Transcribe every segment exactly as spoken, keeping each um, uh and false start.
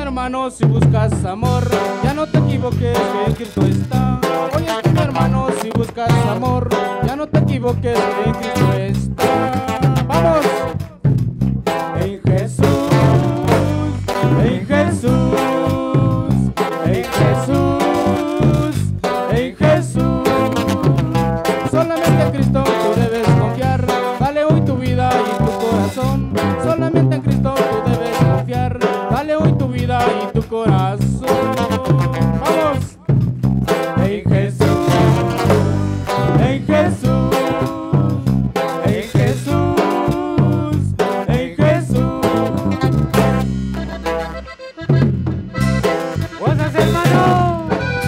hermano, si buscas amor, ya no te equivoques, que en Cristo está. Oye, tú, mi hermano, si buscas amor, ya no te equivoques, que en Cristo está. ¡Vamos! En Jesús, en Jesús, en Jesús, en Jesús. Solamente en Cristo tú debes confiar. Dale hoy tu vida y tu corazón. Solamente en Cristo tú debes confiar. Dale hoy tu vida y tu corazón. ¡Vamos! En Jesús, en Jesús, en Jesús, en Jesús. ¡Fuerzas, hermano!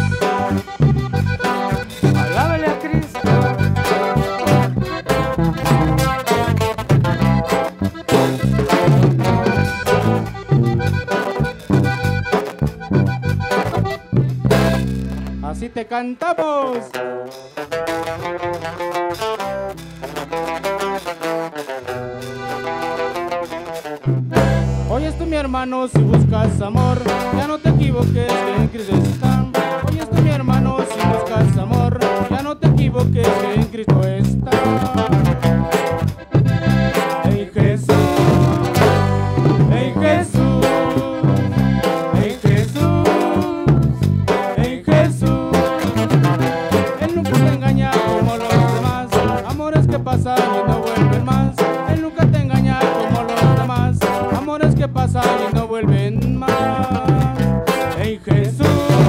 ¡Alábale a Cristo! Así te cantamos. Oyes tú, mi hermano, si buscas amor, ya no te equivoques, que en Cristo está. Oyes tú, mi hermano, si buscas amor, ya no te equivoques, que en Cristo está. En Jesús, en Jesús, en Jesús, en Jesús. Él nunca te engaña como los demás, amores que pasan y no vuelven más. Él nunca te engaña como los demás, amores que pasan y no vuelven más. En Jesús,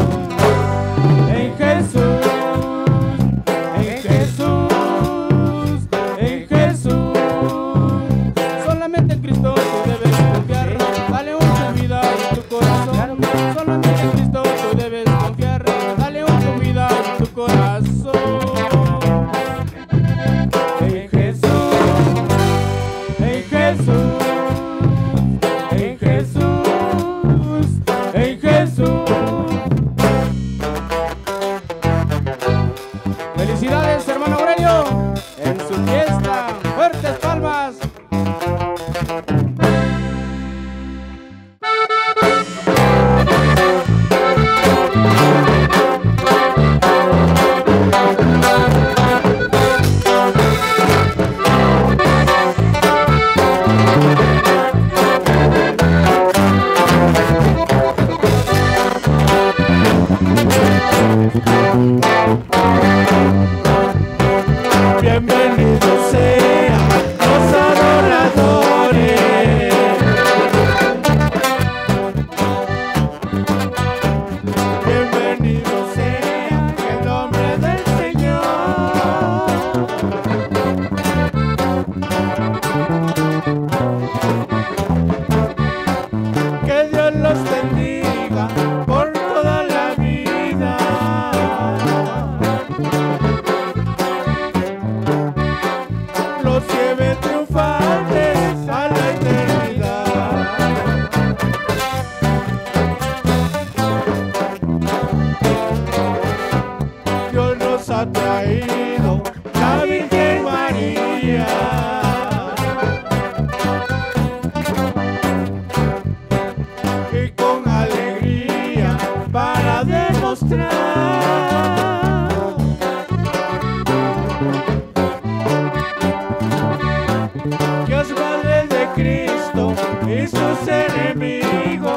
en Jesús, en Jesús, en Jesús. Solamente en Cristo tú debes confiar. Dale hoy tu vida y tu corazón. Solamente en Cristo tú debes confiar. Dale hoy tu vida y tu corazón. En Jesús, en Jesús, en Jesús, en Jesús. Felicidades, hermano Aurelio, en su fiesta. Fuertes palmas. Bienvenidos sean los adoradores. Bienvenidos sean el nombre del Señor. Que Dios los bendiga por toda la vida. Los lleve triunfantes a la eternidad. Dios nos ha traído la Virgen María. Y con alegría para demostrar que es madre de Cristo y sus enemigos.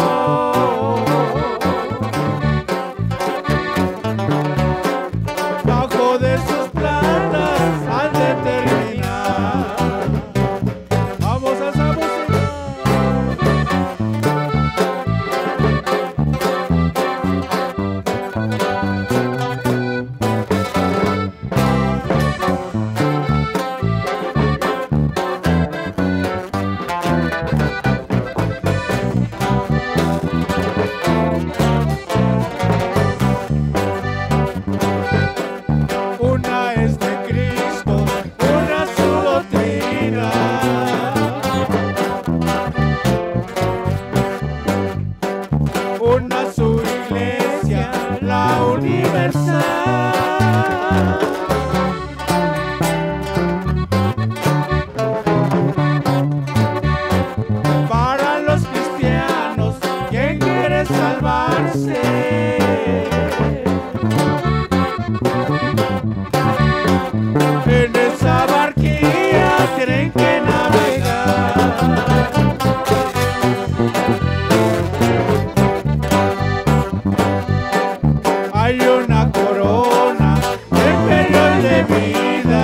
Bajo de sus quiere salvarse. En esa barquilla tienen que navegar. Hay una corona de premio y de vida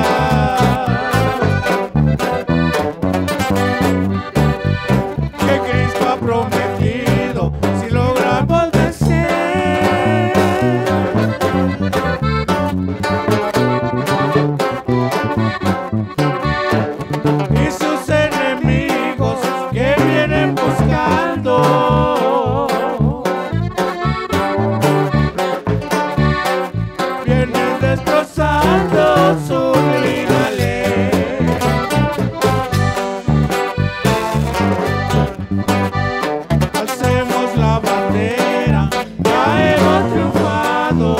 que Cristo ha prometido si logramos vencer. Y sus enemigos que vienen buscando vienen destrozando su vida ley. Hacemos la bandera, ya hemos triunfado.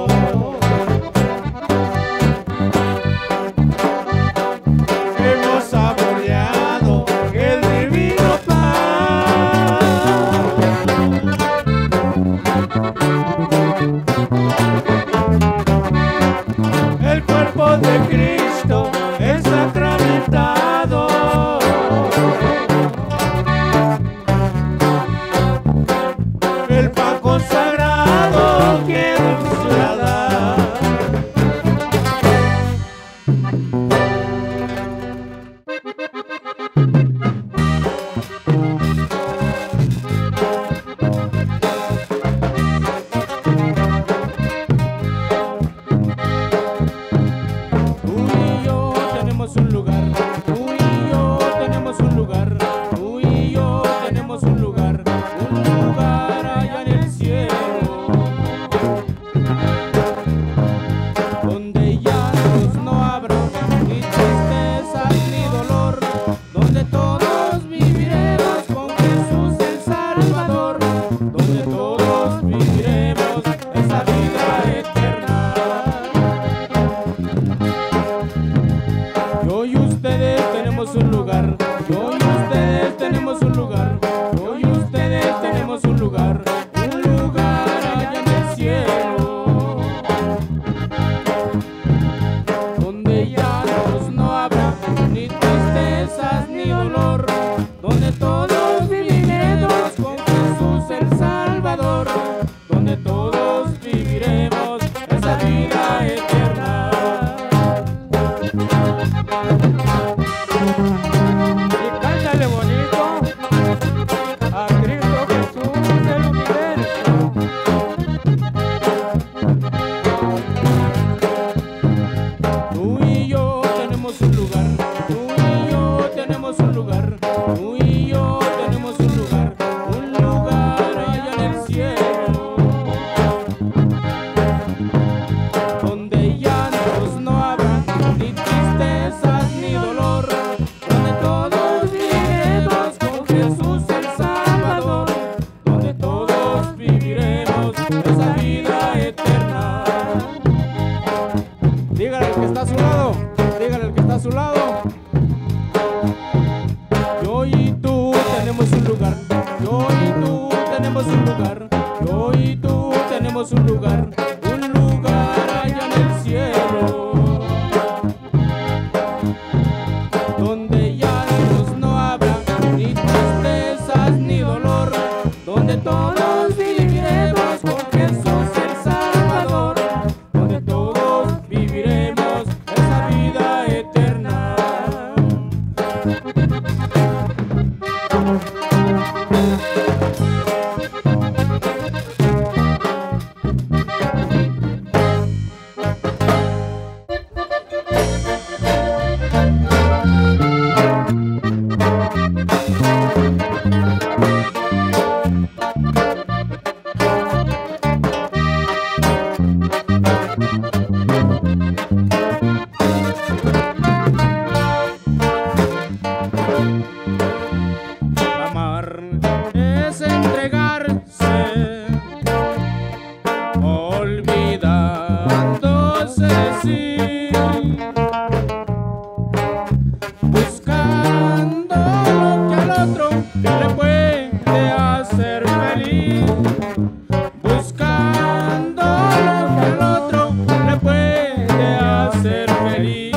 Hemos saboreado el divino pan. El cuerpo de Cristo es sacramentado. El pan consagrado quiero trasladar. Tú y yo tenemos un lugar, tú y yo tenemos un lugar, tú y yo tenemos un lugar, un lugar allá en el cielo, donde llantos no habrá, ni tristezas ni dolor, donde todos viviremos con Jesús el Salvador, donde todos viviremos esa vida eterna. Yo y ustedes tenemos un lugar, yo y ustedes tenemos un lugar, yo y ustedes tenemos un lugar, un lugar allá en el cielo, donde llantos no habrá, ni tristezas ni dolor, donde todos viviremos con Jesús el Salvador, donde todos viviremos esa vida eterna. Y cántale bonito a Cristo Jesús del universo. Tú y yo tenemos un lugar, tú y yo tenemos un lugar, tú y yo tenemos un lugar, un lugar allá en el cielo, donde llantos no habrá, ni tristezas ni dolor, donde todos viviremos con Jesús el Salvador, donde todos viviremos esa vida eterna. Dígale al que está a su lado, dígale al que está a su lado. Yo y tú tenemos un lugar, yo y tú tenemos un lugar, yo y tú tenemos un lugar, un lugar allá en el cielo, donde llantos no habrá, ni tristezas ni dolor, donde todos viviremos con Jesús el Salvador, donde todos viviremos esa vida eterna. buscando lo que al otro le puede hacer feliz.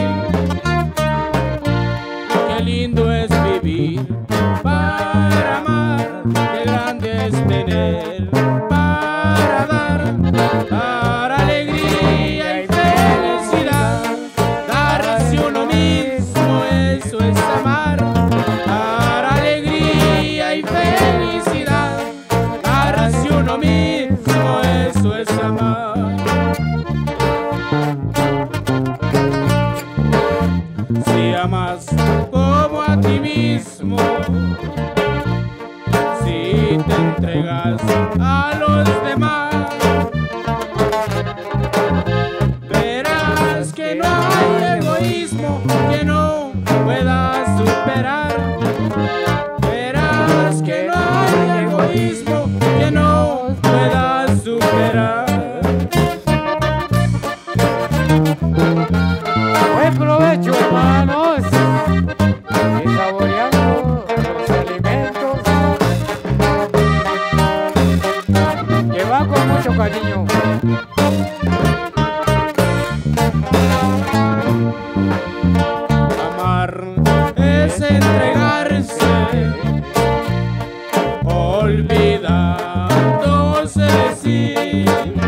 Qué lindo es vivir para amar, qué grande es tener para dar, dar alegría y felicidad, darse uno mismo, eso es amar, dar alegría y felicidad, darse uno mismo, eso es amar. Si amas como a ti mismo, si te entregas a los demás, verás que no hay egoísmo que no puedas superar. Verás que no hay egoísmo que no puedas superar. Buen provecho, hermanos, y saboreando los alimentos que van con mucho cariño. Amar es entregarse, olvidándose de sí,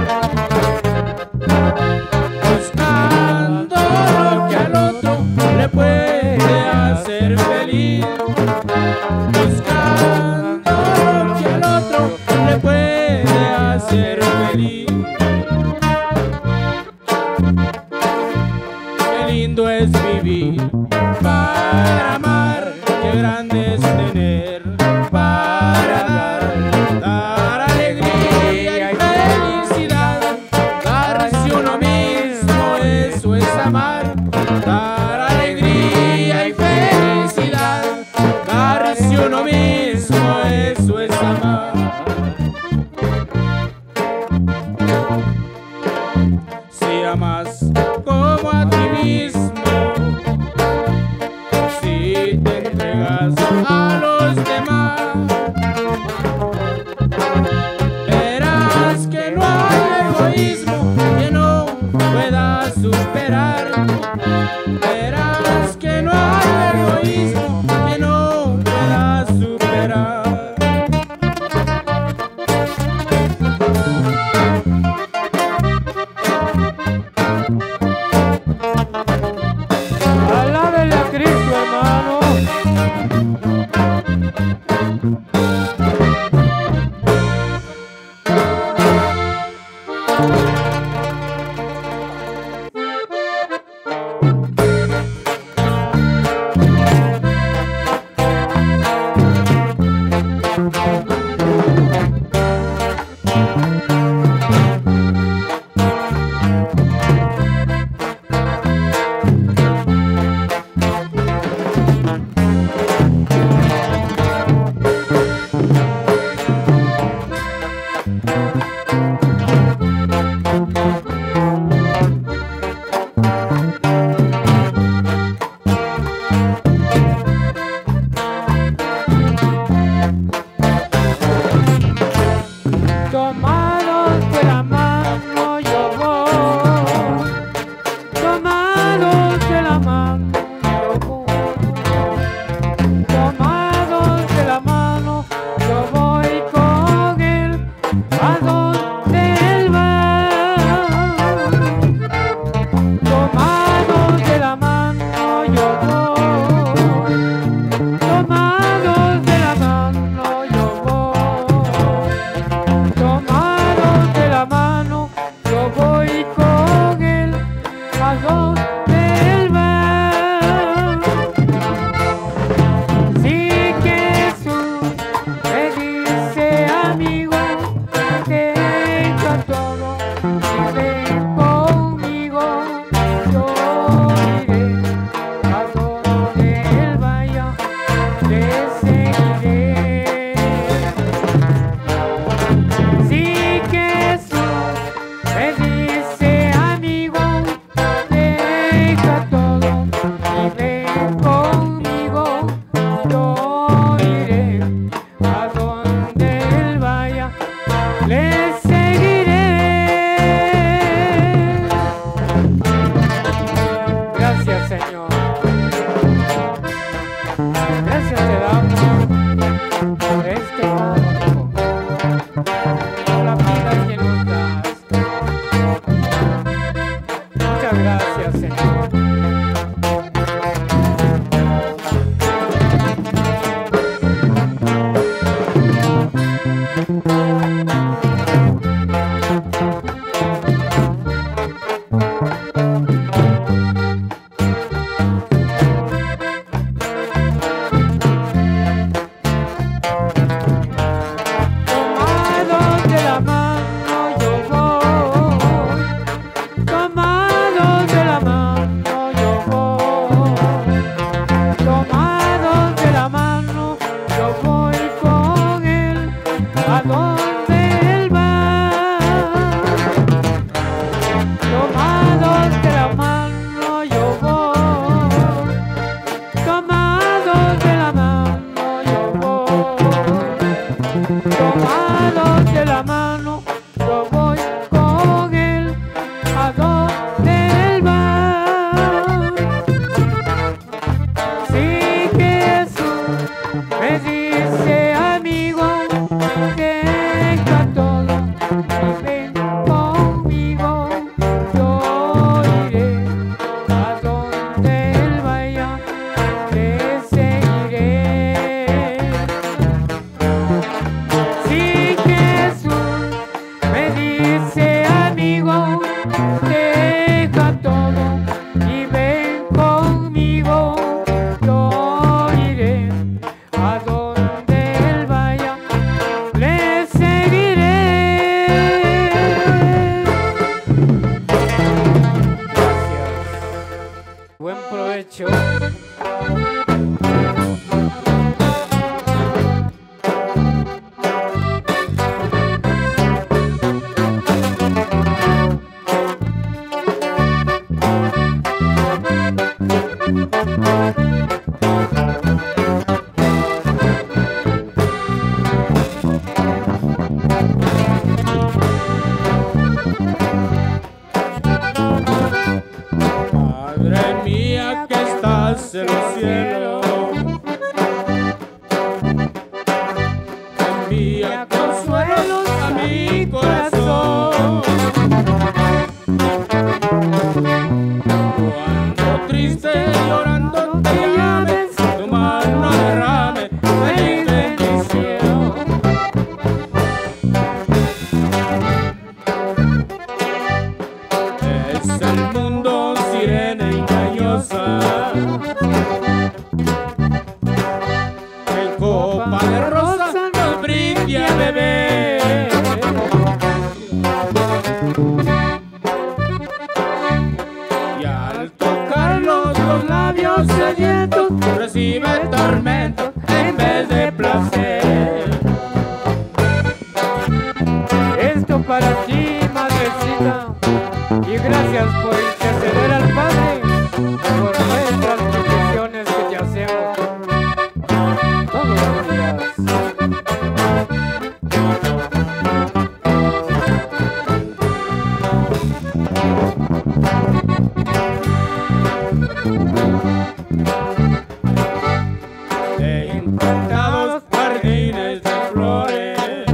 buscando lo que al otro le puede hacer feliz, buscando lo que al otro le puede hacer feliz. Qué lindo es vivir para amar, qué grande es tener para dar, dar alegría y felicidad, darse uno mismo, eso es amar, dar alegría y felicidad, darse uno mismo, eso es amar. Si amas como a ti mismo, si te entregas a los demás, verás que no hay egoísmo que no puedas superar. Verás que no hay egoísmo que no puedas superar. Alábele a Cristo, hermano. Tomados de la mano yo voy, tomados de la mano yo voy, tomados de la mano yo voy con él a donde él va. Tomados de la mano yo voy, tomados de la mano yo voy, tomados de la mano yo voy con él a donde él va. Si Jesús me dice amigo, deja todo y ven conmigo, yo iré a donde él vaya, le seguiré. Si Jesús me dice amigo, deja todo y ven conmigo, yo iré a donde él vaya, le seguiré. Gracias, Señor. Gracias te damos por este canto, por la vida que nos das. Muchas gracias, Señor.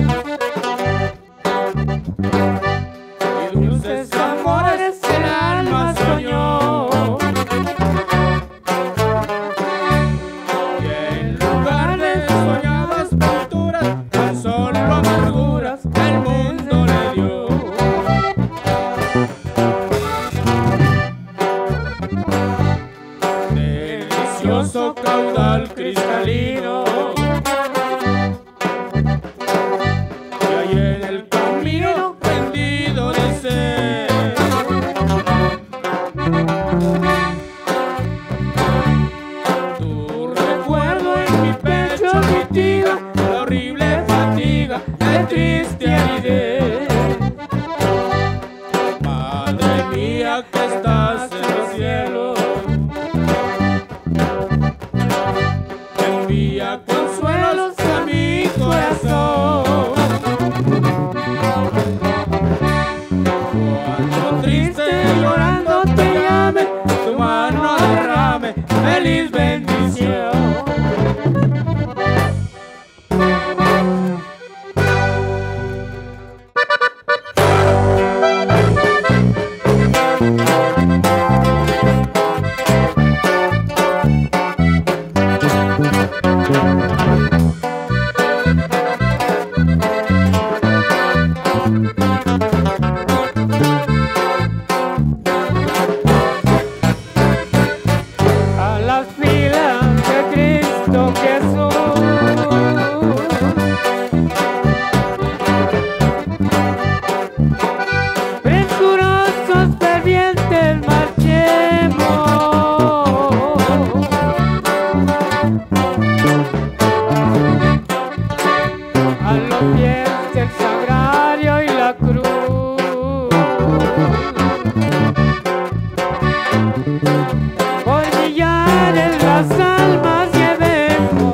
Amores el alma A las filas de Cristo Jesús, presurosos fervientes marchemos a los pies del sagrario y la cruz. Por millares las almas llevemos,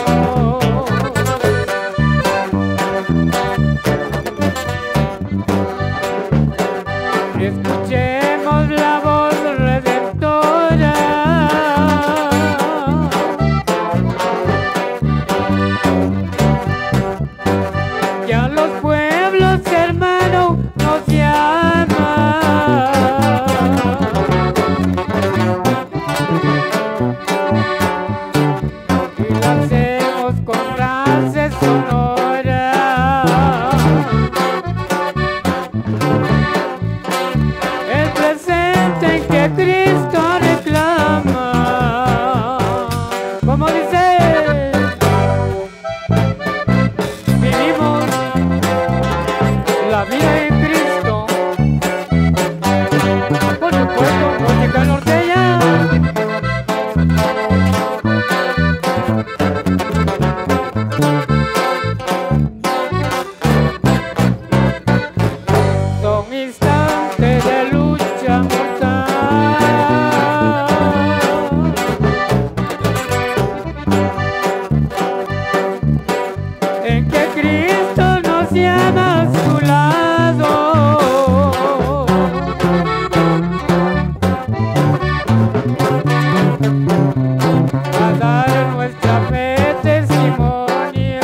escuchemos la voz redentora, que a los pueblos hermanos nos llama. Y lo hacemos con frases sonoras. El presente que Cristo reclama. Como dice, vivimos la vida en Cristo. Por supuesto, música norteña. Son instantes de lucha mortal, en que Cristo nos llama a su lado, a dar nuestra fe testimonio.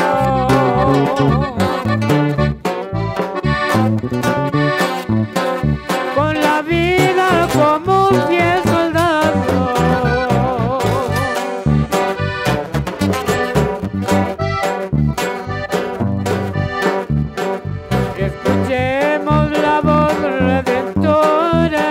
Con la vida como un fiel soldado, escuchemos la voz redentora,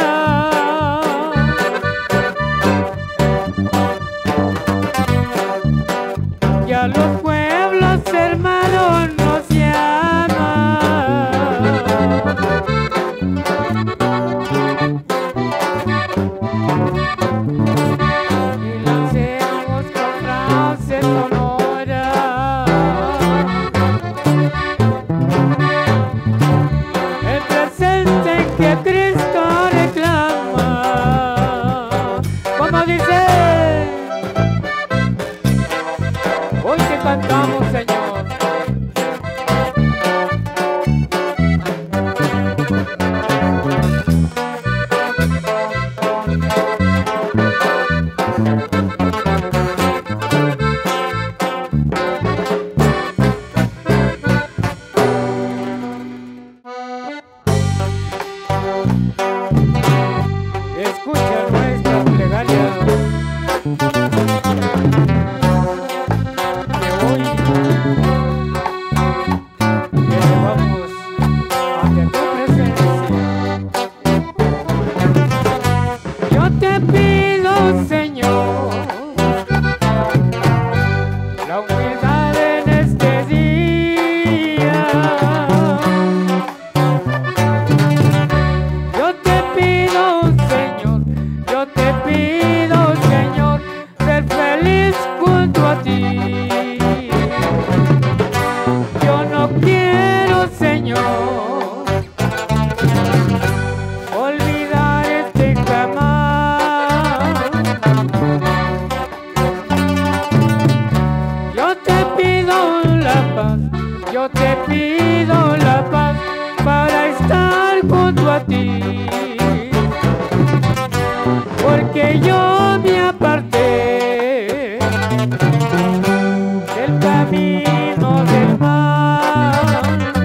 que a los pueblos hermanos nos llama. Y lo hacemos con frases sonoras. El presente que Cristo reclama. Como dice, hoy te cantamos, Señor. Escucha nuestra plegaria que hoy elevamos ante tu presencia. Yo te pido, Señor, la humildad en este día. Yo te pido, Señor, yo te pido, Señor, ser feliz junto a ti. Yo no quiero, Señor, olvidarte jamás. Yo te pido la paz, yo te pido la paz para estar junto a ti. Porque yo me aparté del camino del mal.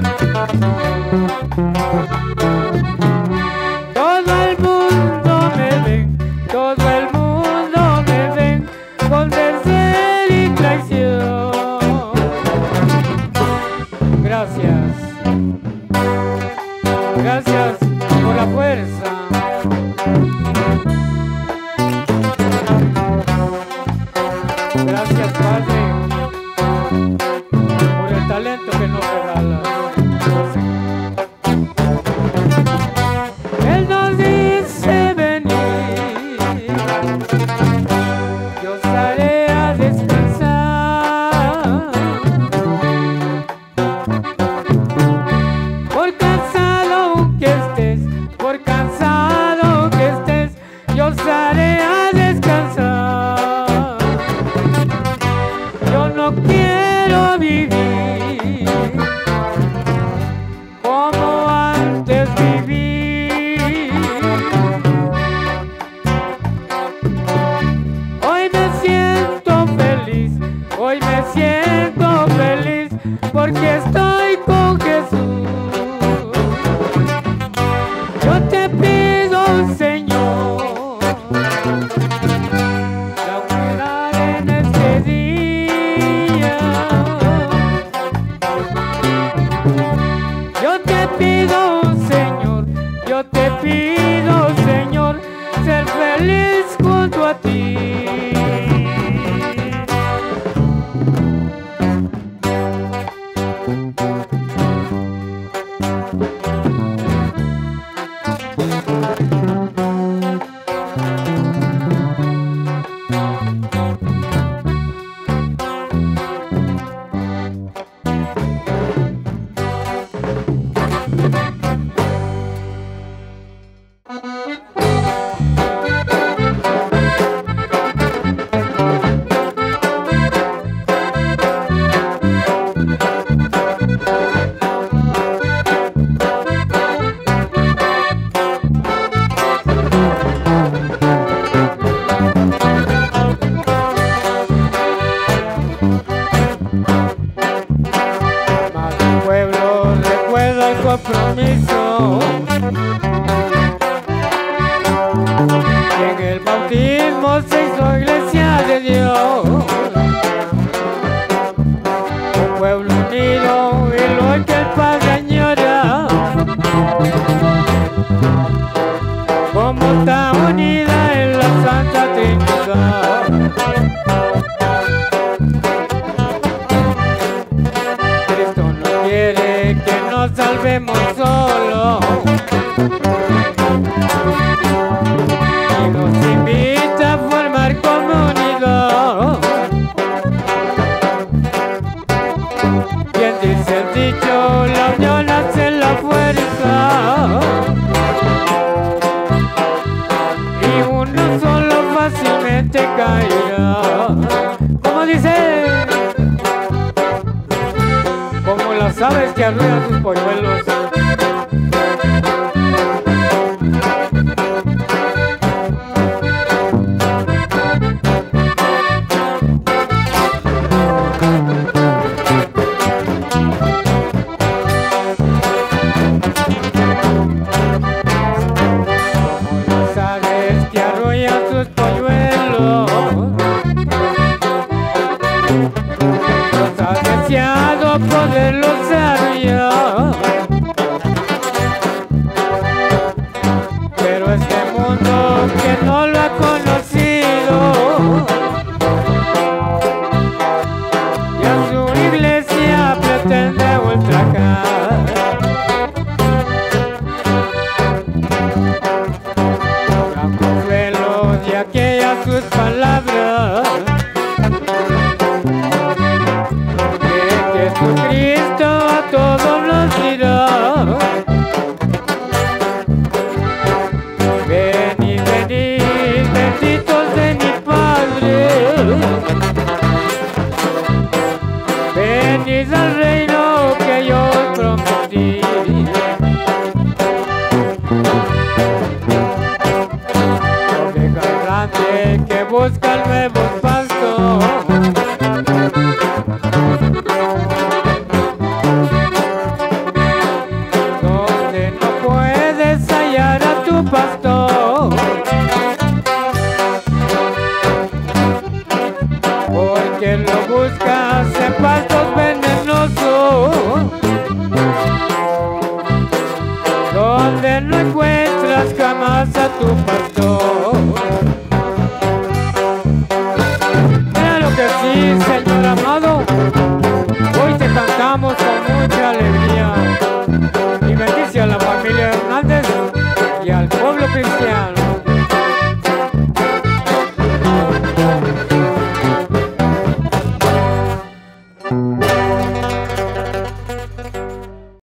Todo el mundo me ve, todo el mundo me ve con deseo y traición. Gracias. Gracias por la fuerza. Gracias, Padre, por el talento que nos regala. Él nos dice venir, yo estaré a descansar. Por cansado que estés, por cansado que estés, yo estaré a descansar. Yo no quiero vivir como antes viví. Hoy me siento feliz, hoy me siento feliz porque estoy con Jesús. Yo te pido, Señor, la cuidar en este día. Yo te pido, Señor, yo te pido, Señor, ser feliz junto a ti. Mas el pueblo recuerda el compromiso y en el bautismo se hizo iglesia de Dios. Un pueblo unido y lo que el Padre añora, como está unida en la Santa Trinidad. Cristo no quiere que nos salvemos solos y nos invita a formar comunidad. Bien dice el dicho, la unión hace la fuerza y uno solo fácilmente caerá. Como dice, como las aves que arrullan sus polluelos. Como las aves que arrullan sus polluelos, nos ha deseado poderlos arrullar. Pero este mundo que no lo ha conocido y a su iglesia pretende ultrajar. Gran consuelo de aquellas sus palabras, que Jesucristo a todos los dirá. Venid, venid, benditos de mi Padre, venid al reino que yo os prometí. Oveja grande que busca nuevos pastos, donde no puedes hallar a tu pastor, porque lo buscas en pastos venenosos, donde no encuentras jamás a tu pastor.